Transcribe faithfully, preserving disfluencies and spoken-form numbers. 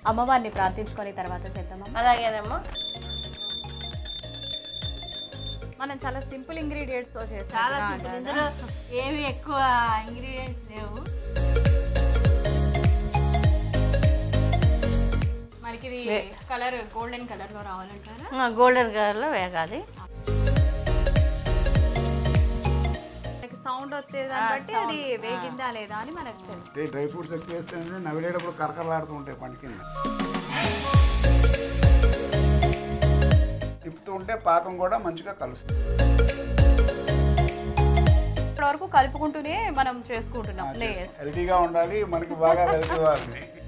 అమ్మవారిని ప్రార్థించుకొని తర్వాత చేద్దామా? అలాగేనమ్మా. మనం చాలా సింపుల్ ఇంగ్రీడియంట్స్ తో చేస్తాం. చాలా సింపుల్, ఇందులో ఏమి ఎక్కువ ఇంగ్రీడియంట్స్ లేవు. మనకి ఇది కలర్ గోల్డెన్ కలర్ లో రావాలంటారా? గోల్డెన్ కలర్ లో వేగాలి. సౌండ్ వచ్చేదాన్ని బట్టి అది వేగిందా లేదా అని మనకు తెలుసు. డ్రై ఫ్రూట్స్ ఎక్కువ వేస్తే నవ్వేటప్పుడు కరకరలాడుతూ ఉంటాయి పంట కింద. తిప్పుతూ ఉంటే పాకం కూడా మంచిగా కలుస్తుంది. ఇప్పటి వరకు కలుపుకుంటూనే మనం చేసుకుంటున్నాం. హెల్తీగా ఉండాలి, మనకి బాగా హెల్తీ ఇవ్వాలి.